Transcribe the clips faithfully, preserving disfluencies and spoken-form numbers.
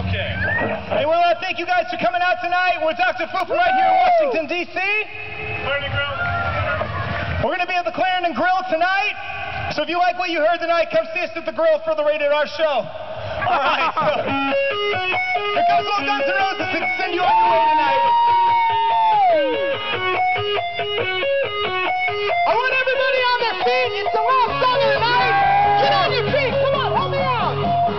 Okay. Hey, well, uh, thank you guys for coming out tonight. We're Doctor Fufu right here in Washington, D C Clarendon Grill. We're going to be at the Clarendon Grill tonight. So if you like what you heard tonight, come see us at the Grill for the Rated R show. All right, so here comes Old Guns N' Roses to send you on your way tonight. I want everybody on their feet. It's the last song of the night. Get on your feet. Come on, help me out.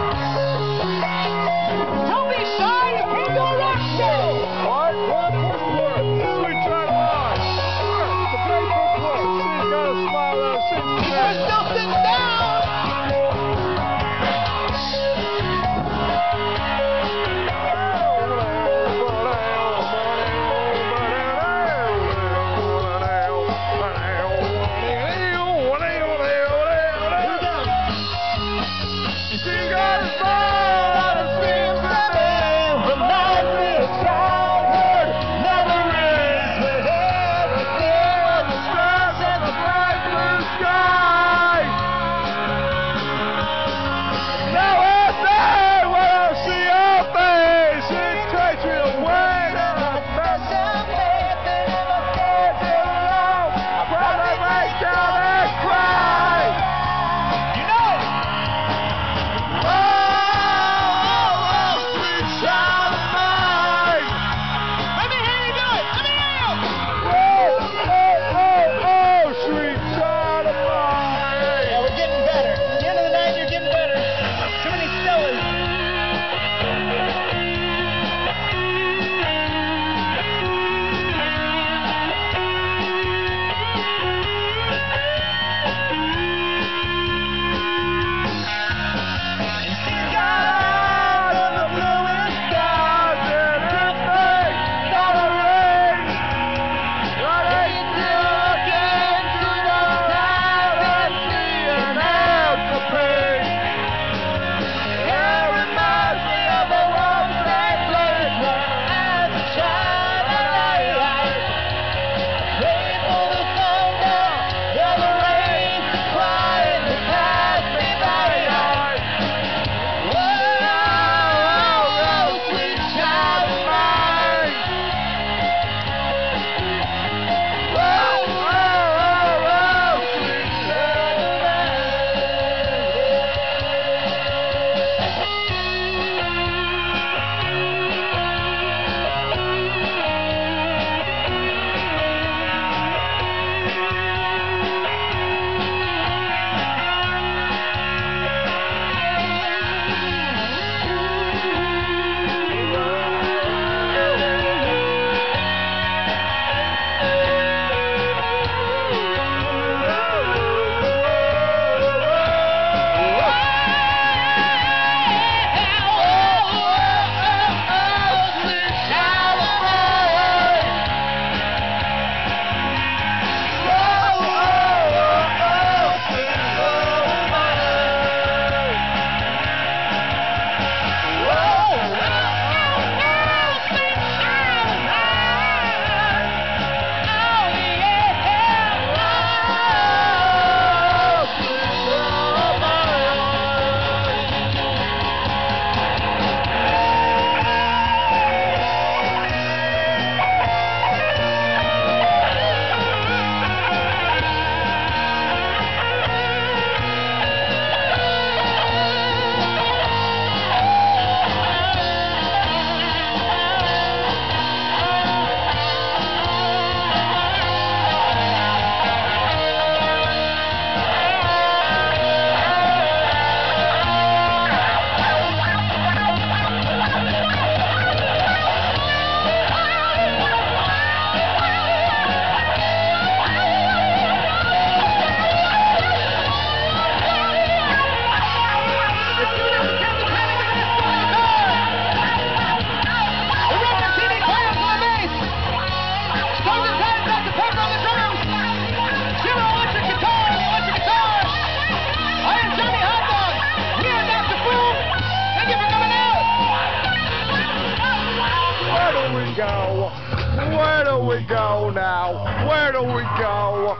Don't be shy. You came to a rock show. Hard work, work, work. Sweet child of mine. Work. It's a very good work. She's got a smile out of six. We're still sitting down. Where do we go now? Where do we go?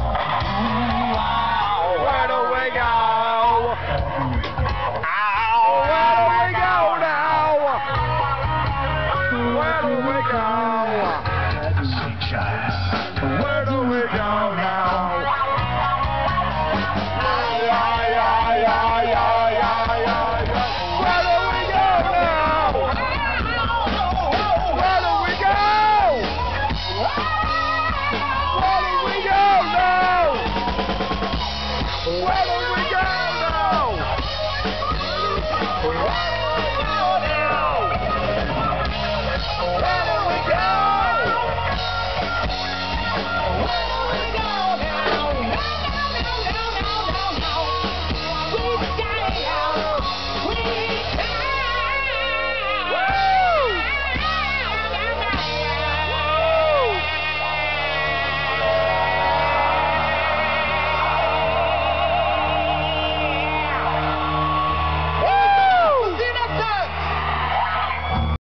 Where do we go? Where do we go now? Woo!